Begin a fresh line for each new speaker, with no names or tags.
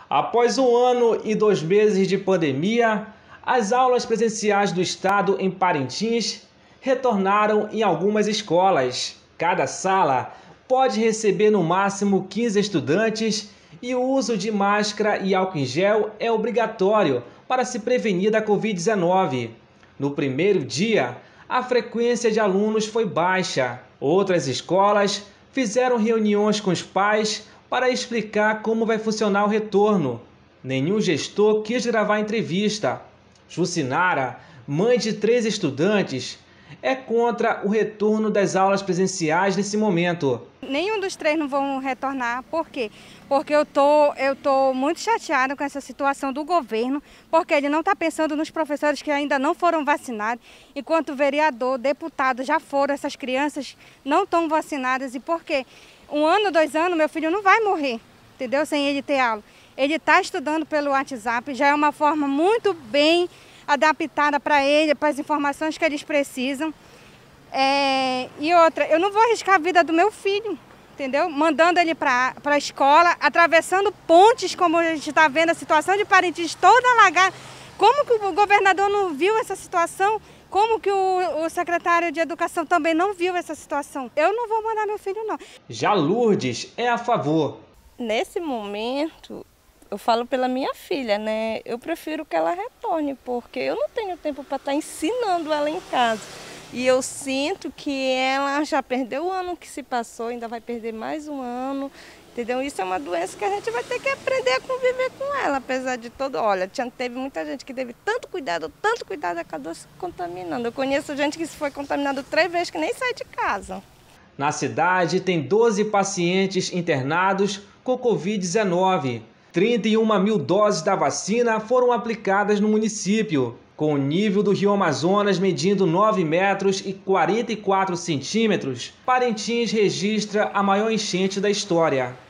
Após 1 ano e 2 meses de pandemia, as aulas presenciais do estado em Parintins retornaram em algumas escolas. Cada sala pode receber no máximo 15 estudantes e o uso de máscara e álcool em gel é obrigatório para se prevenir da Covid-19. No primeiro dia, a frequência de alunos foi baixa. Outras escolas fizeram reuniões com os pais para explicar como vai funcionar o retorno. Nenhum gestor quis gravar entrevista. Jucinara, mãe de 3 estudantes, é contra o retorno das aulas presenciais nesse momento.
Nenhum dos 3 não vão retornar. Por quê? Porque eu tô muito chateada com essa situação do governo, porque ele não está pensando nos professores que ainda não foram vacinados, enquanto vereador, deputado já foram, essas crianças não estão vacinadas. E por quê? 1 ano, 2 anos, meu filho não vai morrer, entendeu? Sem ele ter aula. Ele está estudando pelo WhatsApp, já é uma forma muito bem adaptada para ele, para as informações que eles precisam. E outra, eu não vou arriscar a vida do meu filho, entendeu? Mandando ele para a escola, atravessando pontes, como a gente está vendo a situação de Parintins toda alagada. Como que o governador não viu essa situação? Como que o secretário de Educação também não viu essa situação? Eu não vou mandar meu filho, não.
Já Lourdes é a favor.
Nesse momento, eu falo pela minha filha, né? Eu prefiro que ela retorne, porque eu não tenho tempo para estar ensinando ela em casa. E eu sinto que ela já perdeu o ano que se passou, ainda vai perder mais um ano, entendeu? Isso é uma doença que a gente vai ter que aprender a conviver com ela, apesar de todo. Olha, teve muita gente que teve tanto cuidado, acabou se contaminando. Eu conheço gente que foi contaminado 3 vezes que nem sai de casa.
Na cidade tem 12 pacientes internados com Covid-19. 31 mil doses da vacina foram aplicadas no município. Com o nível do Rio Amazonas medindo 9 metros e 44 centímetros, Parintins registra a maior enchente da história.